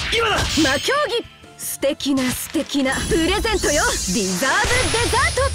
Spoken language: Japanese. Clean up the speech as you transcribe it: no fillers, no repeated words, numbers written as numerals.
魔競技、素敵なプレゼントよ。リザーブデザート。